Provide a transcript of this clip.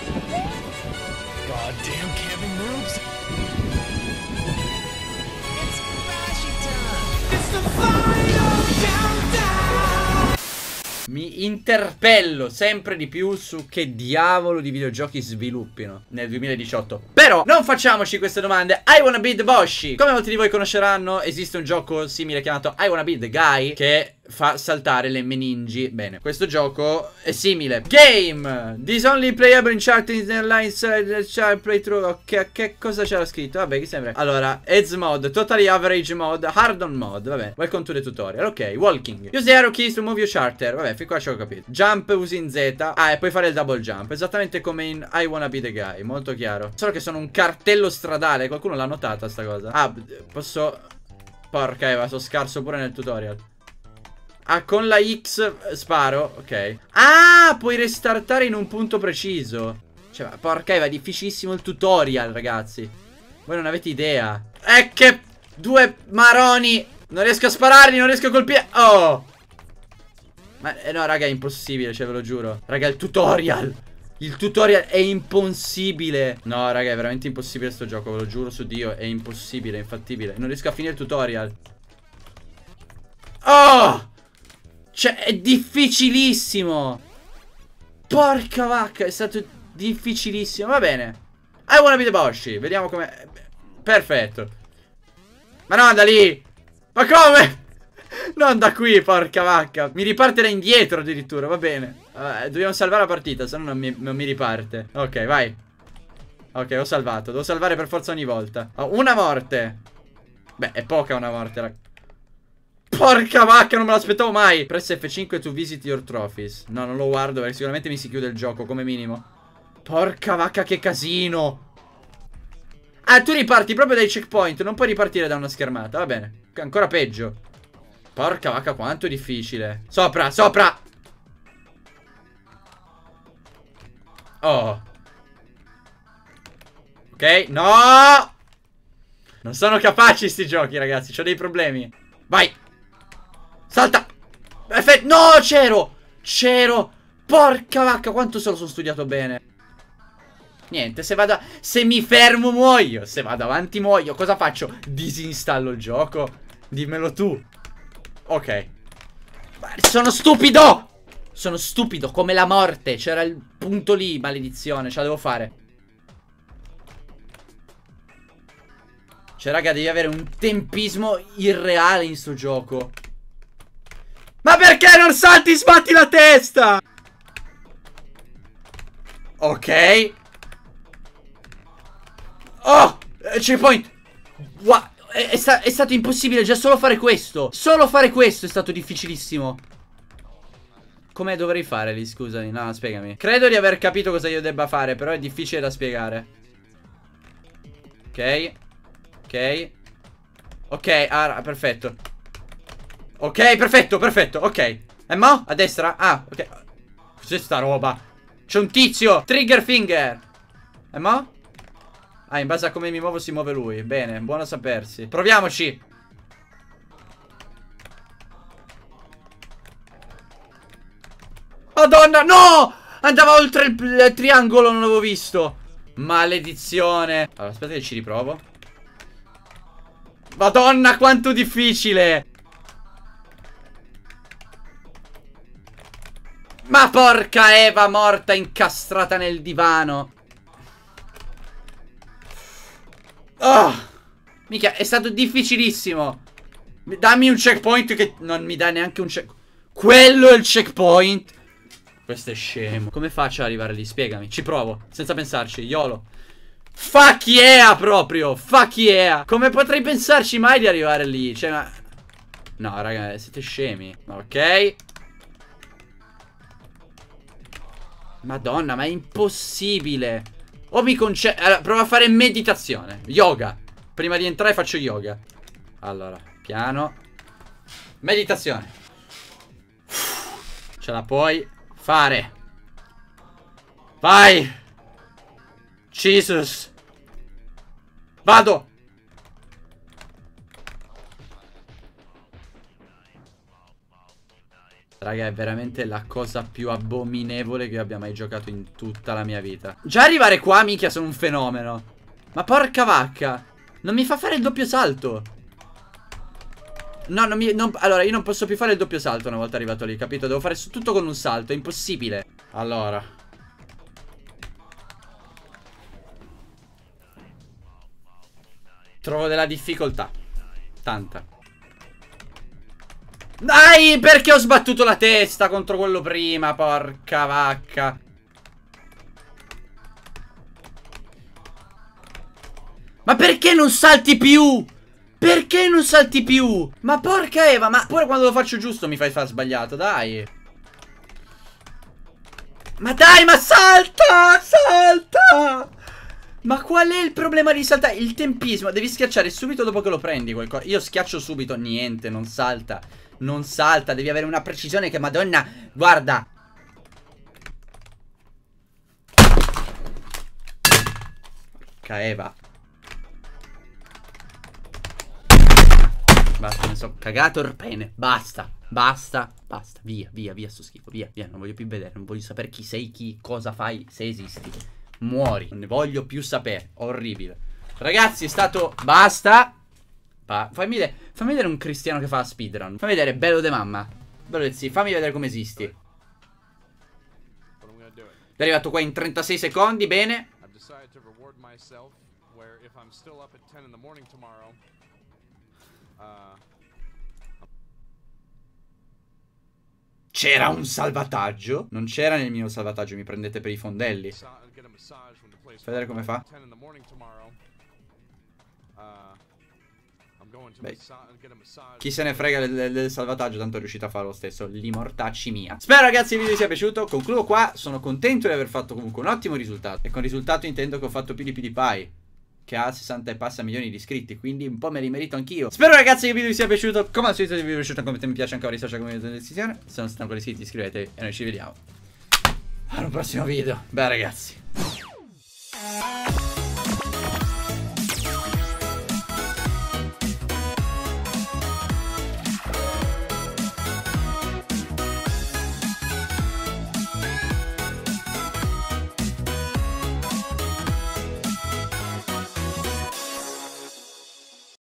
Goddamn camping noobs. It's Bashi time. It's the final countdown. Mi interpello sempre di più su che diavolo di videogiochi sviluppino nel 2018. Però non facciamoci queste domande. I Wanna Be The Boshi. Come molti di voi conosceranno, esiste un gioco simile chiamato I Wanna Be The Guy, che fa saltare le meningi. Bene, questo gioco è simile. Game This only playable in chart in the line child playthrough. Che cosa c'era scritto? Vabbè, che sembra. Allora, Edge mode, totally average mode, hard on mode. Vabbè, welcome to the tutorial. Ok, walking, use the arrow keys to move your charter. Vabbè, fin qua ci ho capito. Jump usi in Z. Ah, e puoi fare il double jump, esattamente come in I Wanna Be The Guy. Molto chiaro. Solo che sono un cartello stradale. Qualcuno l'ha notata sta cosa? Ah, posso... Porca Eva, sono scarso pure nel tutorial. Ah, con la X sparo. Ok. Ah, puoi restartare in un punto preciso. Cioè, porca Eva, è difficilissimo il tutorial, ragazzi. Voi non avete idea. Che due maroni. Non riesco a spararli, non riesco a colpire. Oh. Ma no, raga, è impossibile, cioè, ve lo giuro. Raga, il tutorial. Il tutorial è impossibile. No, raga, è veramente impossibile sto gioco, ve lo giuro su Dio. È impossibile, è infattibile. Non riesco a finire il tutorial. Oh. Cioè, è difficilissimo. Porca vacca, è stato difficilissimo. Va bene. I Wanna Be The Boshi. Vediamo com'è. Perfetto. Ma non da lì. Ma come? Non da qui, porca vacca. Mi riparte da indietro addirittura, va bene. Dobbiamo salvare la partita, se no non mi riparte. Ok, vai. Ok, ho salvato. Devo salvare per forza ogni volta. Una morte. Beh, è poca una morte, ragazzi. Porca vacca, non me l'aspettavo mai. Press F5 to visit your trophies. No, non lo guardo perché sicuramente mi si chiude il gioco come minimo. Porca vacca, che casino. Ah, tu riparti proprio dai checkpoint. Non puoi ripartire da una schermata, va bene. Ancora peggio. Porca vacca, quanto è difficile. Sopra, sopra. Oh. Ok, no. Non sono capaci sti giochi, ragazzi. C'ho dei problemi. Vai. Salta. Perfetto. No, c'ero. C'ero. Porca vacca, quanto se lo sono studiato bene. Niente, se mi fermo muoio. Se vado avanti muoio. Cosa faccio? Disinstallo il gioco. Dimmelo tu. Ok. Sono stupido. Sono stupido come la morte. C'era il punto lì, maledizione. Ce la devo fare. Cioè, raga, devi avere un tempismo irreale in sto gioco. Ma perché non salti, sbatti la testa? Ok. Oh, checkpoint. Wow, è stato impossibile già solo fare questo. Solo fare questo è stato difficilissimo. Come dovrei fare lì, scusami? No, spiegami. Credo di aver capito cosa io debba fare, però è difficile da spiegare. Ok. Ok. Ok, perfetto. Ok, perfetto, perfetto, ok. E mo? A destra? Ah, ok. Cos'è sta roba? C'è un tizio. Trigger finger. E mo? Ah, in base a come mi muovo si muove lui. Bene, buono a sapersi. Proviamoci. Madonna, no! Andava oltre il triangolo, non l'avevo visto. Maledizione. Allora, aspetta che ci riprovo. Madonna, quanto difficile. Ma porca Eva, morta incastrata nel divano. Oh, mica, è stato difficilissimo. Dammi un checkpoint che non mi dà neanche un checkpoint. Quello è il checkpoint. Questo è scemo. Come faccio ad arrivare lì? Spiegami, ci provo, senza pensarci, YOLO. Fuck yeah, proprio. Fuck yeah. Come potrei pensarci mai di arrivare lì? Cioè, ma... No, raga, siete scemi. Ok. Madonna, ma è impossibile. O mi concentro. Allora, provo a fare meditazione. Yoga. Prima di entrare faccio yoga. Allora, piano. Meditazione. Ce la puoi fare. Vai. Jesus. Vado. Raga, è veramente la cosa più abominevole che abbia mai giocato in tutta la mia vita. Già arrivare qua, minchia, sono un fenomeno. Ma porca vacca, non mi fa fare il doppio salto. No, allora, io non posso più fare il doppio salto una volta arrivato lì, capito? Devo fare tutto con un salto, è impossibile. Allora, trovo della difficoltà. Tanta. Dai, perché ho sbattuto la testa contro quello prima, porca vacca. Ma perché non salti più? Perché non salti più? Ma porca Eva, ma pure quando lo faccio giusto mi fai far sbagliato, dai. Ma dai, ma salta, salta. Ma qual è il problema di saltare? Il tempismo, devi schiacciare subito dopo che lo prendi qualcosa. Io schiaccio subito, niente, non salta. Non salta, devi avere una precisione che, madonna, guarda. Porca Eva. Basta, mi sono cagato il pene. Basta, basta, basta. Via, via, via sto schifo, via, via. Non voglio più vedere, non voglio sapere chi sei, cosa fai, se esisti. Muori, non ne voglio più sapere. Orribile. Ragazzi, è stato... Basta. Fammi vedere un cristiano che fa speedrun. Fammi vedere, bello de mamma. Bello de sì, fammi vedere come esisti. È arrivato qua in 36 secondi, bene. C'era un salvataggio? Non c'era nel mio salvataggio, mi prendete per i fondelli. Fai vedere come fa. Beh, chi se ne frega del salvataggio, tanto è riuscito a farlo lo stesso. L'immortacci mia. Spero ragazzi il video vi sia piaciuto. Concludo qua, sono contento di aver fatto comunque un ottimo risultato. E con risultato intendo che ho fatto più di PewDiePie, che ha 60 e passa milioni di iscritti, quindi un po' me li merito anch'io. Spero ragazzi che il video vi sia piaciuto. Come al solito se il video vi è piaciuto commentate mi piace, anche i social come in descrizione. Se non siete ancora iscritti iscrivetevi e noi ci vediamo al prossimo video. Beh ragazzi.